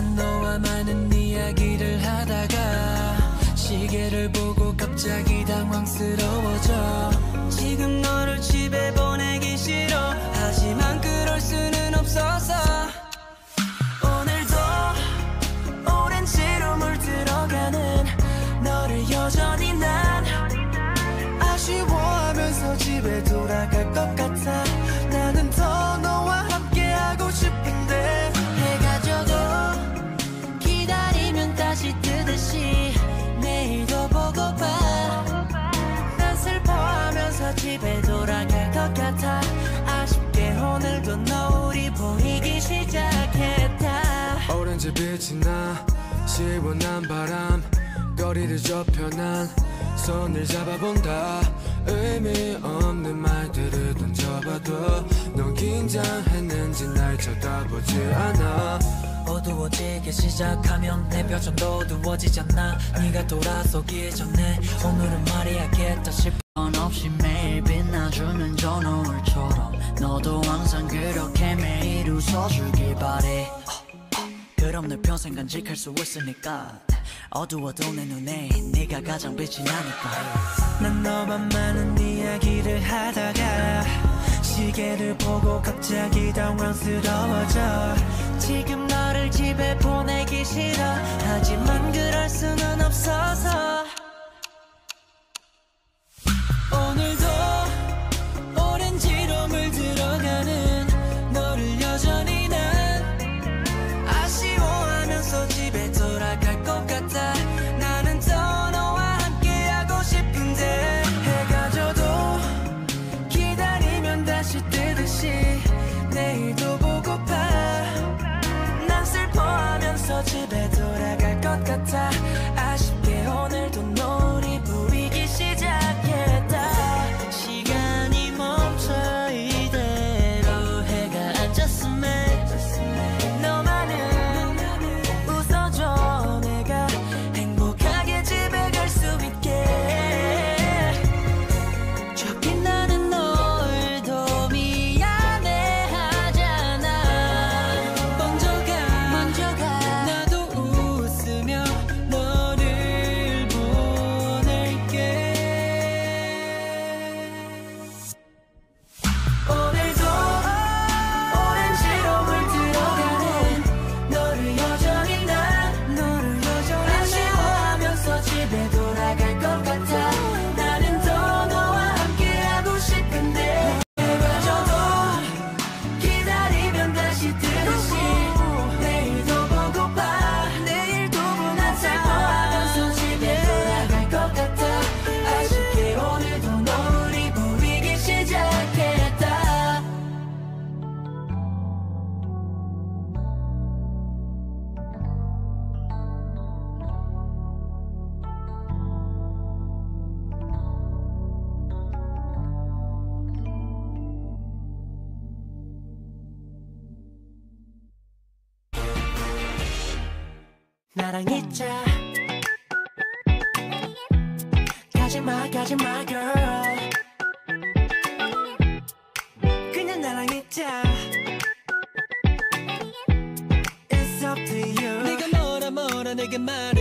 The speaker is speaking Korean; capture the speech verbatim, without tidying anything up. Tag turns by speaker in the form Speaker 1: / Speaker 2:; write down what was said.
Speaker 1: 난 너와 많은 이야기를 하다가 시계를 보고 갑자기 당황스러워져. 지금 너를 집에 보내기 싫어. 하지만 그럴 수는 없어서 오늘도 오렌지로 물들어가는 너를 여전히 난 아쉬워하면서 집에 돌아갈 것 같아. 나는 더 너와 함께하고 싶은데 해가 져도 기다리면 다시 뜨듯이 내일도 보고파. 난 슬퍼하면서 집에 돌아갈 것 같아. 아쉽게 오늘도 노을이 보이기 시작했다.
Speaker 2: 오렌지 빛이 나 시원한 바람 거리를 좁혀 난 손을 잡아본다. 의미 없는 말들을 던져봐도 넌 긴장했는지 날 쳐다보지 않아.
Speaker 1: 어두워지기 시작하면 내 표정도 어두워지잖아. 네가 돌아서기 전에 오늘은 말해야겠다 싶어. 없이 매일 빛나주는 저 노을처럼 너도 항상 그렇게 매일 웃어주길 바래. 그럼 널 평생 간직할 수 있으니까. 어두워도 내 눈에 네가 가장 빛이 나니까. 난 너만 많은 이야기를 하다가 시계를 보고 갑자기 당황스러워져. 지금 너를 집에 보내기 싫어. 하지만 그럴 수는 없어서 오늘도 오렌지로 물들어가는 너를 여전히 난 아쉬워하면서 집에 돌아갈 것 같아. 나는 더 너와 함께하고 싶은데 해가 져도 기다리면 다시 뜨듯이 내일도 보고파. 난 슬퍼하면서 집에 돌아갈 것 같아. 아쉽게 오늘도 노을이 보이기 시작했다. 시간이 멈춰 이대로 해가 앉았음에 너만은 웃어줘. 내가 행복하게 집에 갈 수 있게. 저 빛나는 노을도 미안해하잖아. 먼저 가 먼저 가. 나도 웃으며 너를 보낼게. 오늘도 오렌지로 물들어가는 너를 여전히 난 너를 여전히 아쉬워하면서 집에 돌아갈 것 같아. 나는 더 너와 함께하고 싶은데 해가 져도 기다리면 다시 뜨듯이 내일도 보고파. 내일도 보고파. 슬퍼하면서 집에 돌아갈 것 같아. 아쉽게 오늘도 노을이 보이기 시작했다. 나랑 있자. 가지마 가지마 girl. 그냥 나랑 있자. It's up to you. 네가 뭐라 뭐라 내게 말해.